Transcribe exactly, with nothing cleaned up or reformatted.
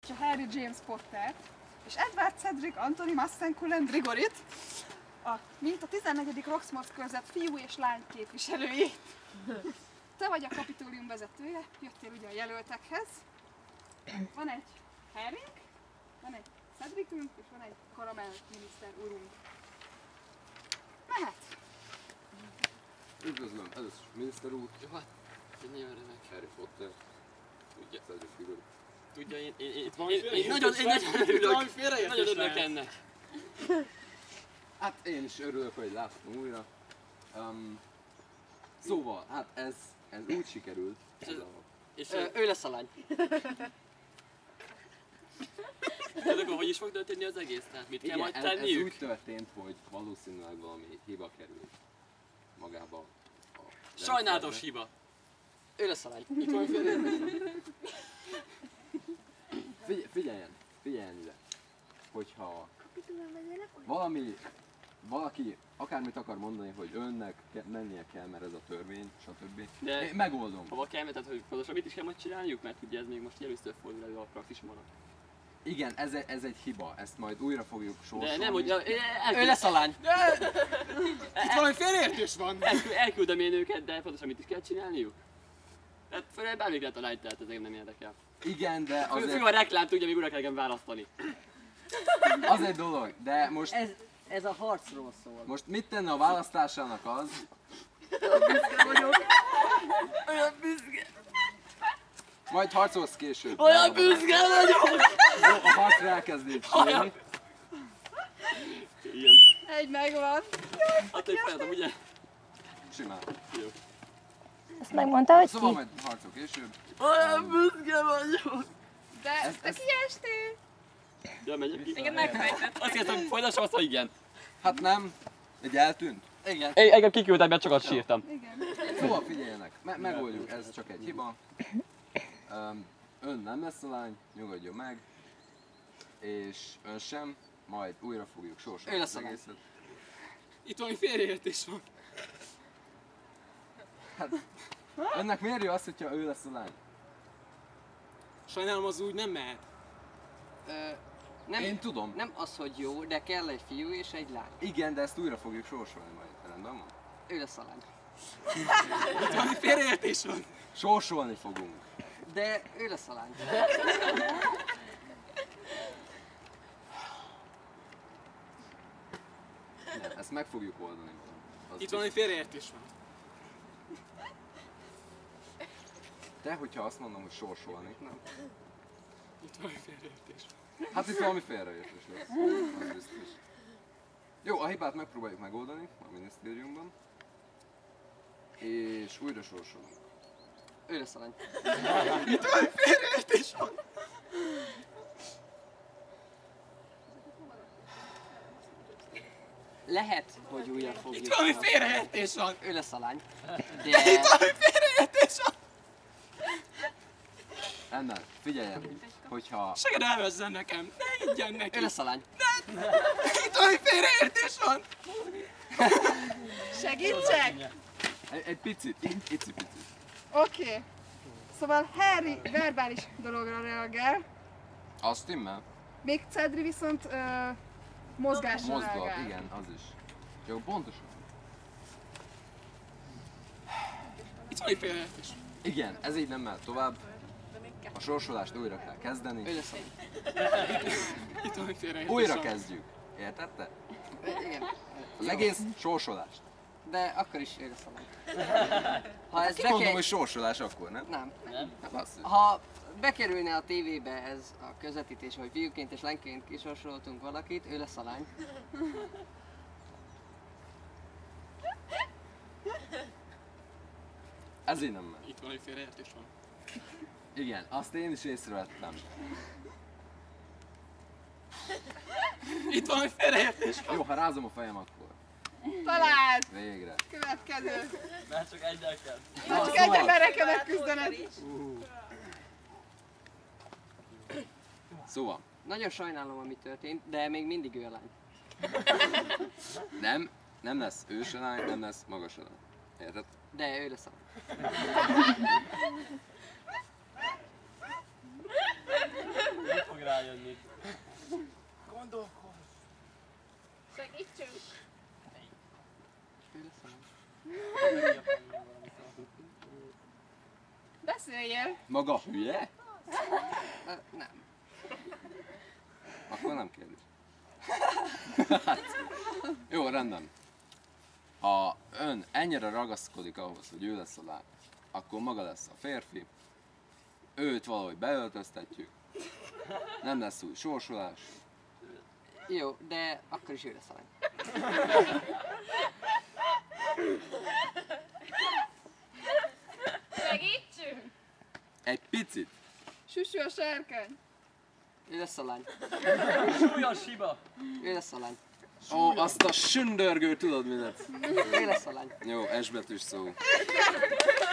a Harry James Pottert, és Edward Cedric Anthony Massenkulen Grigorit, a, mint a tizennegyedik Roxmore körzet fiú és lány képviselőjét. Te vagy a kapitólium vezetője, jöttél ugye a jelöltekhez. Van egy Harrynk, van egy Cedricünk, és van egy Karamell miniszter urunk. Mehet! Üdvözlöm, először miniszter úr. Jó, hát, egy nagyon remek Harry Potter. Tudja, Cedric Grigori. Tudja, én, én, én, én, én nagyon, én nagyon örülök, nagyon örülök ennek. Hát én is örülök, hogy láthatom újra. Um, szóval, hát ez, ez úgy sikerült. Ez a... És Ö, ő lesz a lány. Tehát akkor hogy is fog történni az egész? Tehát mit kell Igen, majd ez, tenniük? ez úgy történt, hogy valószínűleg valami hiba került magába a Sajnálatos hiba. Ő lesz a lány. Itt van Figy figyeljen, figyeljen ide. Hogyha valami, valaki akármit akar mondani, hogy önnek ke mennie kell, mert ez a törvény, stb. De én megoldom. Hova kell, tehát hogy pontosan mit is kell majd csináljuk, mert ugye ez még most először fordul elő a praxisban. Igen, ez, ez egy hiba, ezt majd újra fogjuk sorsolni. De nem, hogy ő lesz a lány. Itt valami félreértés van. Elküldöm én őket, de pontosan mit is kell csinálniuk? Hát főleg bármik lehet a lány, tehát ez engem nem érdekel. Igen, de azért... Fő a reklám tudja, még újra kell választani. Az egy dolog, de most... Ez, ez a harcról szól. Most mit tenne a választásának az... Büszke vagyok. Olyan büszke. Majd harcolsz később. Olyan büszke vagyok. A harcra elkezdik sírni. Igen. Egy megvan. Hát egy feladom, ugye? Simán. Jó. Ezt megmondta, hogy szóval ki? majd harcol később. Olyan büszke vagyok. De ez, te ez... kiestél? Ja, megyek ki? Igen, megfejtett. Azt kérdeztem, hogy folytassam azt, hogy igen. Hát nem. Egy eltűnt? Igen. É, engem kiküldtek, mert csak azt sírtam. Igen. Szóval figyeljenek, me megoldjuk, ez csak egy hiba. Um, ön nem lesz a lány, nyugodjon meg. És ön sem, majd újra fogjuk sorsolni az egészet. Itt valami félreértés van. Hát, önnek miért jó az, hogyha ő lesz a lány? Sajnálom, az úgy nem mehet. Ö, nem, Én tudom. Nem az, hogy jó, de kell egy fiú és egy lány. Igen, de ezt újra fogjuk sorsolni majd, rendben van? Ő lesz a lány. Itt valami félreértés van. Sorsolni fogunk. De ő lesz a lány. Nem, ezt meg fogjuk oldani. Az Itt valami félreértés van. De hogyha azt mondom, hogy sorsolni, nem. Itt valami félreértés van. Hát itt valami félreértés lesz. Az biztos. Jó, a hibát megpróbáljuk megoldani a minisztériumban. És újra sorsolunk. Ő lesz a lány. Itt valami félreértés van. Lehet, hogy újra fogjuk. Itt valami félreértés van. Ő lesz a lány. De itt valami félreértés van. Ennek, figyeljen, hogyha... Seged elvezzen nekem, ne higgyen neki. Ő lesz a lány. Ne. Itt valami félreértés van. Segítsek? Egy, egy picit, egy picit. Oké. Okay. Szóval Harry verbális dologra reagál, Az stimmel? még Cedri viszont ö, mozgásra Mozgat, reagál. igen, az is. Jó, pontosan. Itt valami félreértés. Igen, ez így nem mehet tovább. A sorsolást újra kell kezdeni. Ő lesz a lány. Itt valami félreértés Újra van. kezdjük. Értette? Igen. Az egész sorsolást. De akkor is ő lesz a lány. Ha ez Mondom, beker... hogy sorsolás akkor, nem? Nem. Hát basszus. Ha bekerülne a tévébe ez a közvetítés, hogy fiúként és lányként kisorsoltunk valakit, ő lesz a lány. Ez így nem mehet. Itt valami félreértés van. Igen, azt én is észrevettem. Itt valami félreértés van. Jó, ha rázom a fejem akkor. Találd! Végre. Következő. Mert csak egyel kell. Már csak egy emberre kell megküzdened. Szóval, Nagyon sajnálom, ami történt, de még mindig ő a lány. nem, nem lesz ő se lány, nem lesz maga se lány. Érted? De ő lesz a lány. rájönni. Segítsünk! Ő lesz a lány. Beszéljél! Maga hülye? Ö, Nem. Akkor nem kérdés. Jó, rendben. Ha ön ennyire ragaszkodik ahhoz, hogy ő lesz a lány, akkor maga lesz a férfi, őt valahogy beöltöztetjük, nem lesz új sorsolás. Jó, de akkor is ő lesz a lány. Segítsünk! Egy picit. Süsű a sárkány! Ő lesz a lány. Súlyos hiba! Ő lesz a lány. Ó, azt a sündörgő, tudod mi lesz? Ő lesz a lány. Jó, S betűs szó.